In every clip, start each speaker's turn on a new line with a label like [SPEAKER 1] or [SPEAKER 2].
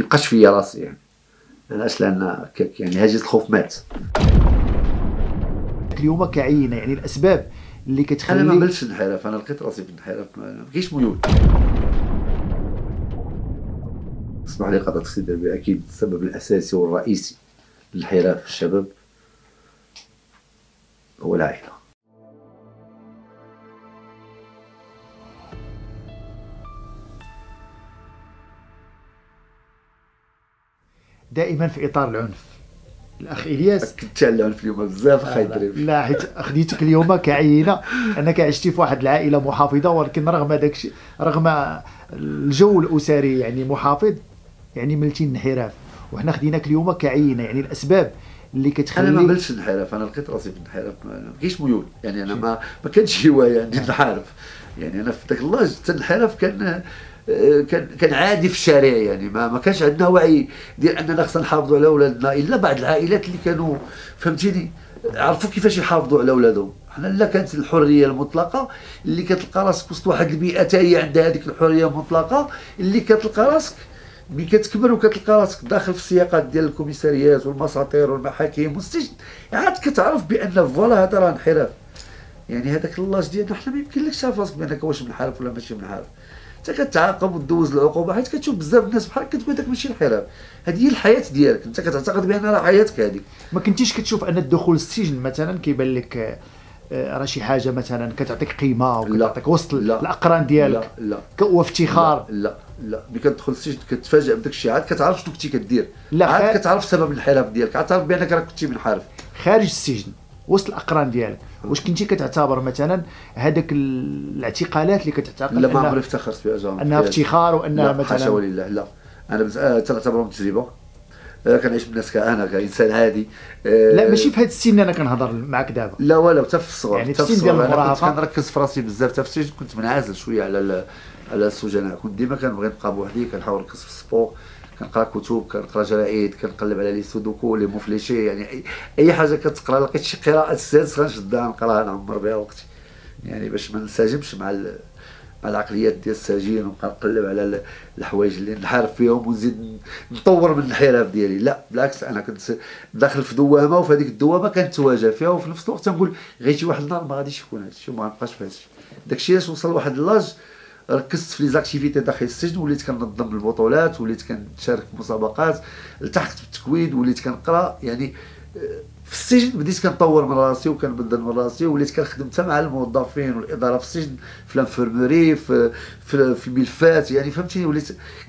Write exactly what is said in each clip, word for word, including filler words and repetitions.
[SPEAKER 1] كيبقاش فيا راسي يعني. علاش؟ لان يعني هاجس الخوف مات.
[SPEAKER 2] اليوم كعينه يعني الاسباب اللي كتخلي
[SPEAKER 1] انا ما بلش نحرف، انا لقيت راسي في الانحراف، ما كاينش ميول. اسمح لي قطعت السيد دربي، اكيد السبب الاساسي والرئيسي للانحراف في الشباب هو العائله.
[SPEAKER 2] دائما في اطار العنف. الاخ الياس
[SPEAKER 1] اكدت على العنف اليوم بزاف اخي دربي.
[SPEAKER 2] لا حيت خديتك اليوم كعينه انك عشتي في واحد العائله محافظه، ولكن رغم داك الشيء، رغم الجو الاسري يعني محافظ، يعني ملتي الانحراف، وحنا خديناك اليوم كعينه يعني الاسباب اللي كتخلي.
[SPEAKER 1] انا ما بلش نحرف، انا لقيت راسي في الانحراف، ما كاينش ميول يعني. انا ما ما كانش هوايه عندي نحارف يعني. انا في ذاك اللاج حتى الانحراف كان كان كان عادي في الشارع يعني. ما ما كانش عندنا وعي ديال اننا خصنا نحافظوا على اولادنا، الا بعض العائلات اللي كانوا فهمتيني عرفوا كيفاش يحافظوا على اولادهم. حنا لا كانت الحريه المطلقه اللي كتلقى راسك وسط واحد البيئه حتى هي عندها هذيك الحريه المطلقه، اللي كتلقى راسك ملي كتكبر وكتلقى راسك داخل في السياقات ديال الكوميساريات والمساطير والمحاكم والسجن، عاد كتعرف بان فوالا هذا راه انحراف يعني. هذاك اللاج ديالنا حنا ما يمكنلكش تعرف راسك بانك واش منحرف ولا ماشي منحرف. انت كتعاقب وتدوز العقوبه حيت كتشوف بزاف الناس بحالك كتقول هذاك ماشي انحراف، هذه هي الحياه ديالك، انت كتعتقد بان راه حياتك هذيك.
[SPEAKER 2] ما كنتيش كتشوف ان الدخول للسجن مثلا كيبان لك راه شي حاجه مثلا كتعطيك قيمه وكتعطيك وسط الاقران ديالك؟
[SPEAKER 1] لا لا
[SPEAKER 2] وافتخار؟
[SPEAKER 1] لا لا لا ملي كتدخل للسجن كتفاجئ بداك الشيء، عاد كتعرف شنو كنتي كدير،
[SPEAKER 2] لا
[SPEAKER 1] عاد كتعرف سبب الانحراف ديالك، عاد تعرف بانك راه كنتي منحرف.
[SPEAKER 2] خارج السجن وسط الاقران ديالك، واش كنتي كتعتبر مثلا هذاك الاعتقالات اللي كتعتقل
[SPEAKER 1] لا ما عمري افتخرت بها جامع
[SPEAKER 2] انها افتخار وانها مثلا
[SPEAKER 1] حاشا ولله؟ لا انا تنعتبرهم تجربه، كنعيش بالناس كأنا كإنسان عادي.
[SPEAKER 2] لا ماشي في هذا السن انا كنهضر معك دابا،
[SPEAKER 1] لا ولا حتى في الصغر
[SPEAKER 2] يعني في السن ديال المراهقه
[SPEAKER 1] كنت كنركز في راسي بزاف. حتى في السجن كنت منعزل شويه على على السجناء، كنت ديما كنبغي نبقى بوحدي، كنحاول نركز في السبور، كنقرا كتب، كنقرا جرائد، كنقلب على لي سودوكو لي موفليشي، يعني اي, أي حاجه كتقرا لقيت شي قراءه السادس غنشدها نقراها نعمر بها وقتي يعني باش ما ننسجمش مع مع العقليات ديال السجين، ونبقى نقلب على الحوايج اللي نحارب فيهم ونزيد نطور من الانحراف ديالي. لا بالعكس، انا كنت داخل في دوامه، وفي هذيك الدوامه كنتواجه فيها، وفي نفس الوقت تنقول غير شي واحد النهار ما غاديش يكون هادشي وما غنبقاش في هادشي. داكشي علاش وصل لواحد اللاج ركزت في لي زاكتيفيتي داخل السجن، وليت كننظم البطولات، وليت كنشارك في مسابقات، التحقت بالتكوين، وليت كنقرا يعني. في السجن بديت كنطور من راسي وكنبدل من راسي، وليت كنخدم حتى مع الموظفين والاداره في السجن، في الانفرموري، في في, في الملفات يعني فهمتيني. وليت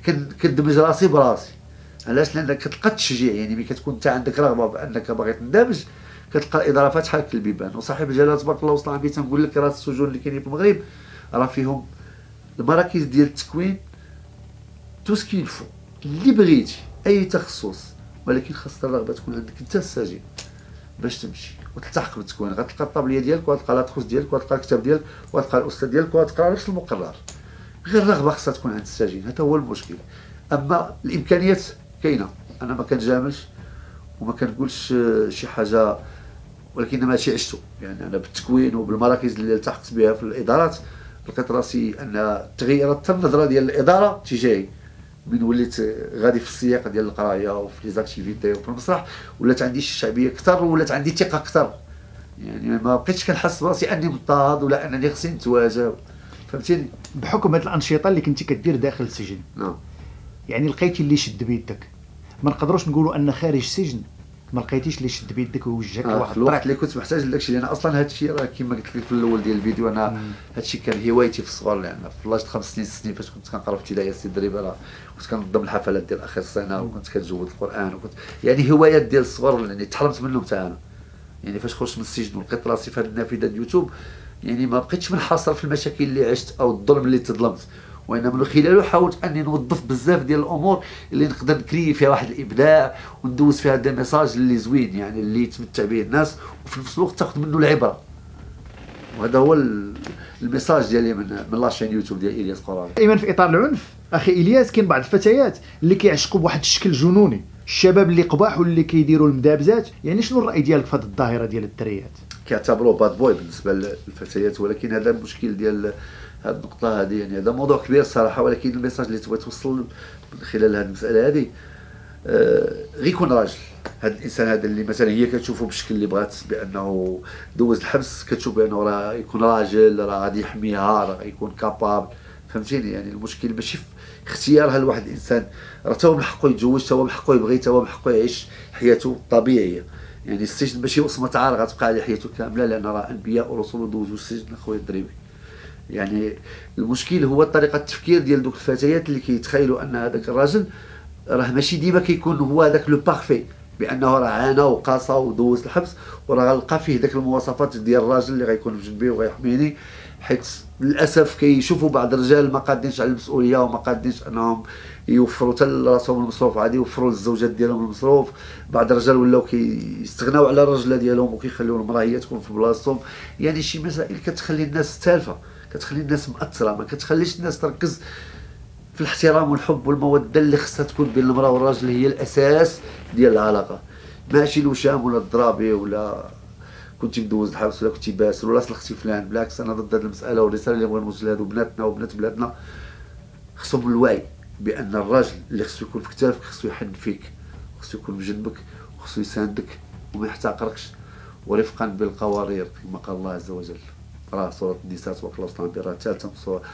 [SPEAKER 1] كندمج راسي براسي. علاش؟ لانك كتلقى التشجيع يعني. ملي كتكون انت عندك رغبه بانك باغي تندمج، كتلقى الاداره فاتحه لك البيبان. وصاحب الجلاله تبارك الله وصل عندي تنقول لك راه السجون اللي كاينين في المغرب راه فيهم المراكز ديال التكوين تو سكيل فو اللي بغيتي، اي تخصص، ولكن خاص الرغبه تكون عندك انت السجين باش تمشي وتلتحق بالتكوين. غتلقى الطابليه ديالك، وغتلقى لاطخوس ديالك، وغتلقى الكتاب ديالك، وغتلقى الاستاذ ديالك، وغتقرا نفس المقرر. غير الرغبه خاصها تكون عند السجين، هذا هو المشكل. اما الامكانيات كاينه، انا ما كنجاملش وما كنقولش شي حاجه، ولكن ماشي عشته يعني. انا بالتكوين وبالمراكز اللي التحقت بها في الادارات لقيت راسي ان تغيرت حتى النظره ديال الاداره تجاهي. من وليت غادي في السياق ديال القرايه وفي لي زاكتيفيتي وفي المسرح، ولات عندي شعبيه اكثر، ولات عندي ثقه اكثر يعني. ما بقيتش كنحس براسي اني مضطهد ولا انني خصني نتواجه، فهمتيني.
[SPEAKER 2] بحكم هذه الانشطه اللي كنتي كدير داخل السجن،
[SPEAKER 1] نعم،
[SPEAKER 2] يعني لقيتي اللي شد بيدك. ما نقدروش نقولوا ان خارج السجن ما لقيتيش اللي شد بيدك ووجهك
[SPEAKER 1] آه
[SPEAKER 2] لواحد
[SPEAKER 1] في الوقت اللي كنت محتاج لداكشي. لان اصلا هذا الشيء راه كما قلت لك في الاول ديال الفيديو، انا هذا الشيء كان هوايتي في الصغر. لان في لاج خمس سنين ست سنين فاش كنت كنقرا في ابتدائيه السيد دريبه، راه كنت كنظم الحفلات ديال اخر السنه، وكنت كنجود القران، وكنت يعني هوايات ديال الصغر يعني تحرمت منهم حتى انا يعني. فاش خرجت من السجن ولقيت راسي في هذه النافذه ديال اليوتيوب، يعني ما بقيتش منحصر في المشاكل اللي عشت او الظلم اللي تظلمت، وانما من خلاله حاولت اني نوظف بزاف ديال الامور اللي نقدر نكري فيها واحد الابداع، وندوز فيها دي ميساج اللي زوين يعني، اللي يتمتع به الناس، وفي نفس الوقت تاخذ منه العبره. وهذا هو الميساج ديالي من من لاشين يوتيوب ديال الياس قرابي.
[SPEAKER 2] دائما في اطار العنف اخي الياس، كاين بعض الفتيات اللي كيعشقوا بواحد الشكل جنوني، الشباب اللي قباح واللي كيديروا المدابزات. يعني شنو الراي ديالك في هذه الظاهره ديال الدريات؟
[SPEAKER 1] كيعتبروه باد بوي بالنسبه للفتيات، ولكن هذا المشكل ديال هذه النقطه هذه يعني هذا موضوع كبير الصراحه، ولكن الميساج اللي تبغي توصل من خلال هذه المساله هذه آه غير يكون راجل. هذا الانسان هذا اللي مثلا هي كتشوفه بالشكل اللي بغات بانه دوز الحبس، كتشوف بانه راه يكون راجل، راه غادي يحميها، راه يكون كابابل، فهمتيني؟ يعني المشكل ماشي في اختيارها لواحد الانسان، راه تا هو من حقه يتزوج، تا هو من حقه يبغي، تا هو من حقه يعيش حياته الطبيعيه. يعني السجن ماشي وصمه عار غتبقى عليه حياته كامله، لان راه انبياء ورسل دوزوا السجن اخويا الدريبي. يعني المشكل هو طريقه التفكير ديال دوك الفتيات اللي كيتخيلوا ان هذاك الراجل راه ماشي ديما كيكون هو هذاك لو بارفي، بانه راه عانى وقاسى ودوز الحبس وراه غنلقى فيه داك المواصفات ديال الراجل اللي غيكون في جنبي وغيحميني. حيت للاسف كيشوفوا بعض الرجال ما قادينش على المسؤوليه وما قادينش انهم يوفروا حتى لراسهم المصروف، عادي يوفروا للزوجات ديالهم المصروف. بعض الرجال ولاو كيستغناو على الرجله ديالهم وكيخليو المراه هي تكون في بلاصتهم. يعني شي مسائل كتخلي الناس تالفه، كتخلي الناس مأثره، ما كتخليش الناس تركز في الاحترام والحب والموده اللي خصها تكون بين المراه والراجل، هي الاساس ديال العلاقه. ماشي الوشام ولا الضرابي ولا كنتي مدوز الحبس ولا كنتي باسل ولا صلختي فلان. بالعكس انا ضد هذه المساله، والرساله اللي بغا نوصل لهادو بناتنا وبنات بلادنا خصهم الوعي بان الراجل اللي خصو يكون في كتافك خصو يحن فيك، خصو يكون بجنبك وخصو يساندك وما يحتقركش، ورفقا بالقوارير كما قال الله عز وجل. راه سوره النساء تبارك الله سبحانه راه ثالثه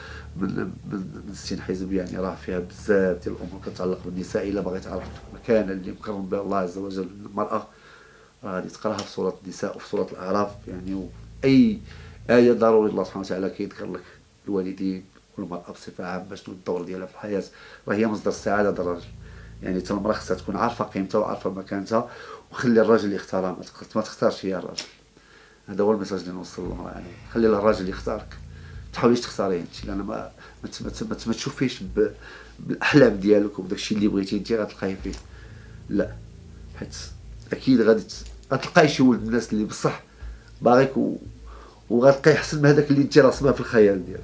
[SPEAKER 1] من من من ستين حزب، يعني راه فيها بزاف ديال الامور كتعلق بالنساء. الا باغي تعرف المكانه اللي مكرم بها الله عز وجل للمراه راه غادي تقراها في سوره النساء وفي سوره الاعراف. يعني اي ايه ضروري الله سبحانه وتعالى كيذكر لك الوالدين والمراه بصفه عامه شنو الدور ديالها في الحياه، راه هي مصدر السعاده ديال الراجل. يعني حتى المراه خصها تكون عارفه قيمتها وعارفه مكانتها، وخلي الراجل يختارها، ما تختارش هي الراجل. هذا هو الميساج اللي نوصل للمراه. يعني خلي الراجل يختارك، ما تحاوليش تختاريه انت، لان ما ما ما تشوفيش بالاحلام ديالك وبداك الشيء اللي بغيتي انت غتلقايه فيه. لا، حيت اكيد غادي غتلقاي شي ولد الناس اللي بصح باغيك و... وغتلقاي احسن من هذاك اللي انت راسمها في الخيال ديالك.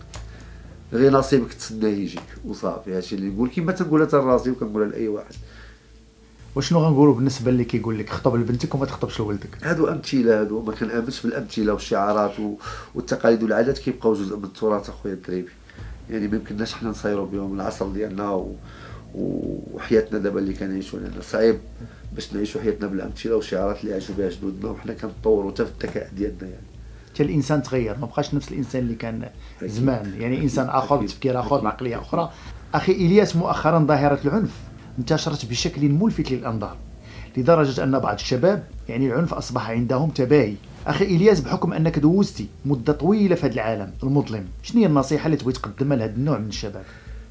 [SPEAKER 1] غير نصيبك تسناه يجيك وصافي. هادشي اللي نقول كيما تنقولها حتى لراسي وكنقولها لاي واحد.
[SPEAKER 2] وشنو غنقولوا بالنسبه اللي كيقول لك خطب لبنتك وما تخطبش لولدك؟
[SPEAKER 1] هادو امثله، هادو ما كنامنش بالامثله والشعارات و... والتقاليد والعادات كيبقاو جزء من التراث اخويا الدريبي. يعني ما يمكنناش حنا نصايروا بهم العصر ديالنا و... وحياتنا دابا اللي كنعيشوا، لان صعيب باش نعيشوا حياتنا بالامثله والشعارات اللي عاشوا بها جدودنا، وحنا كنطوروا حتى في الذكاء ديالنا. يعني
[SPEAKER 2] حتى الانسان تغير، ما بقاش نفس الانسان اللي كان زمان، يعني انسان اخر بتفكير اخر بعقليه اخرى. اخي الياس، مؤخرا ظاهره العنف انتشرت بشكل ملفت للانظار، لدرجه ان بعض الشباب يعني العنف اصبح عندهم تباهي. اخي الياس، بحكم انك دوزتي مده طويله في هذا العالم المظلم، شنو هي النصيحه اللي تبغي تقدمها لهذا النوع من الشباب؟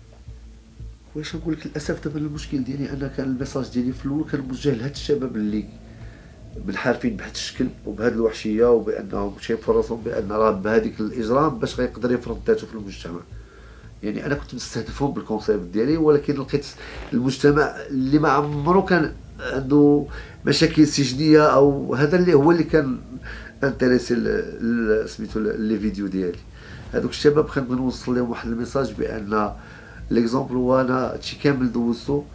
[SPEAKER 1] واش نقول لك، للاسف دابا المشكل ديالي انا كان الميساج ديالي في الاول كان موجه لهاد الشباب اللي منحارفين بهذا الشكل وبهذه الوحشيه، وبانهم شايفين راسهم بان راه بهذيك الاجرام باش غيقدر يفرض ذاته في المجتمع. يعني انا كنت مستهدفهم بالكونسيبت ديالي، ولكن لقيت المجتمع اللي ما عمره كان عنده مشاكل سجنيه، او هذا اللي هو اللي كان انتريسي سميتو لي فيديو ديالي. هذوك الشباب كنبغي نوصل لهم واحد الميساج بان ليكزومبل هو انا هادشي كامل دوزتو،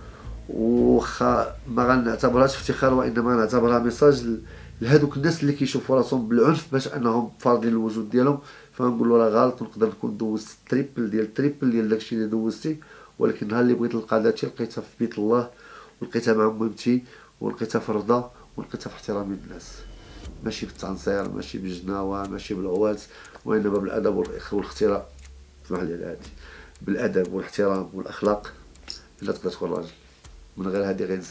[SPEAKER 1] وخا ما غنعتبرهاش افتخار وانما غنعتبرها ميساج لهذوك الناس اللي كيشوفوا راسهم بالعنف باش انهم فارضين الوجود ديالهم. فنقول له راه غلط، ونقدر نكون دوزت تريبل ديال تريبل ديال داكشي اللي دوزتي، ولكن نهار اللي بغيت نلقى ذاتي لقيتها في بيت الله، ولقيتها مع مامتي، ولقيتها في الرضا، ولقيتها في احترام الناس، ماشي بالتنصير، ماشي بالجناوه، ماشي بالعوات، وانما بالادب والاختراع. اسمح لي العادي، بالادب والاحترام والاخلاق الا تقدر تكون راجل. من غير هذه غينسى.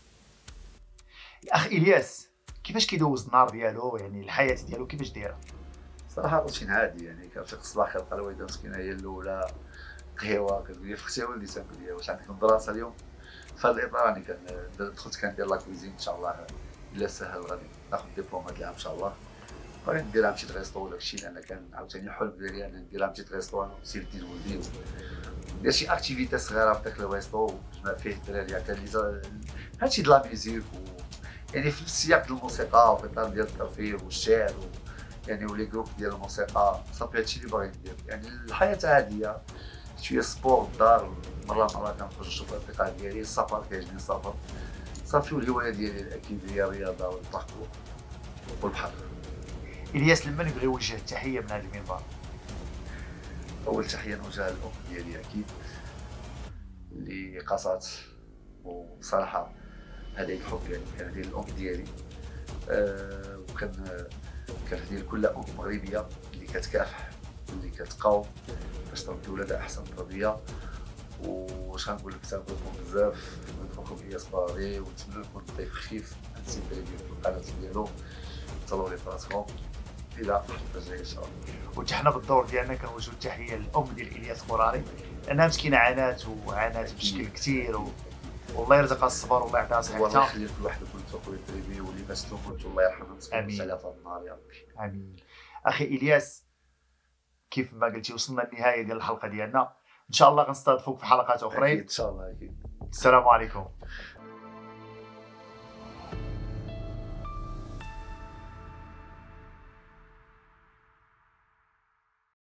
[SPEAKER 2] اخ الياس، كيفاش كيدوز النهار ديالو، يعني الحياه ديالو كيفاش دايره؟
[SPEAKER 1] صراحه روتين عادي، يعني كنفيق الصباح كنلقى الوالده مسكينه هي الاولى قهوه، كتقول لي فختي ولدي تاكل لي واش عندك الدراسه اليوم؟ في هذا الاطار راني دخلت كندير لا كويزين ان شاء الله، الا سهل غادي ناخذ ديبلوم هذا العام ان شاء الله. غادي ندير عام شي ريستو ولا شي، لان كان عاوتاني حلم ديالي انا ندير عام شي ريستو ونسير ندير ولدي، ندير شي اكتيفيتي صغيره في داك الريستو نجمع فيه الدراري عتالي هادشي د لا ميوزيك، يعني في السياق ديال الموسيقى وفي الاطار ديال الترفيه والشعر و... يعني ولي جروب ديال الموسيقى صافي هادشي اللي باغي ندير. يعني الحياه عاديه، شويه سبور الدار، مره مره كنخرج نشوف الاصدقاء ديالي، السفر كيعجبني السفر صافي، والهوايه ديالي اكيد هي الرياضه والباركور والبحر.
[SPEAKER 2] الياس، لمن يبغي يوجه التحيه من هذا المنبر؟
[SPEAKER 1] اول تحيه نوجهها للام ديالي اكيد اللي قصات، وصراحه هذا الحب يعني كنهديه للام ديالي. أه وكان كنهديه لكل ام مغربيه اللي كتكافح واللي كتقاوم باش تربي ولادها احسن تربيه. واش غنقول لك، تنبغيكم بزاف، نبغيكم الياس باغي، ونتمنى نكون ضيف خفيف عند سي دريبي في القناه ديالو. تهلاو لي فراسكم الى الحلقه الجايه ان شاء الله.
[SPEAKER 2] وحنا بالدور ديالنا كنوجهوا التحيه للام ديال الياس قراري، لانها مسكينه عانات وعانات بشكل كثير و... والله يرزقها الصبر والله يعطيها
[SPEAKER 1] الله
[SPEAKER 2] صحتها.
[SPEAKER 1] يخلي كل واحد كنتو خويا دريبي، واللي ما شفتو كنتو الله يرحمها مسكين على هذا النهار يا ربي.
[SPEAKER 2] امين. اخي الياس، كيف ما قلتي وصلنا للنهايه ديال الحلقه ديالنا، ان شاء الله غنستضيفوك في حلقات اخرين.
[SPEAKER 1] اكيد ان شاء الله اكيد.
[SPEAKER 2] السلام عليكم.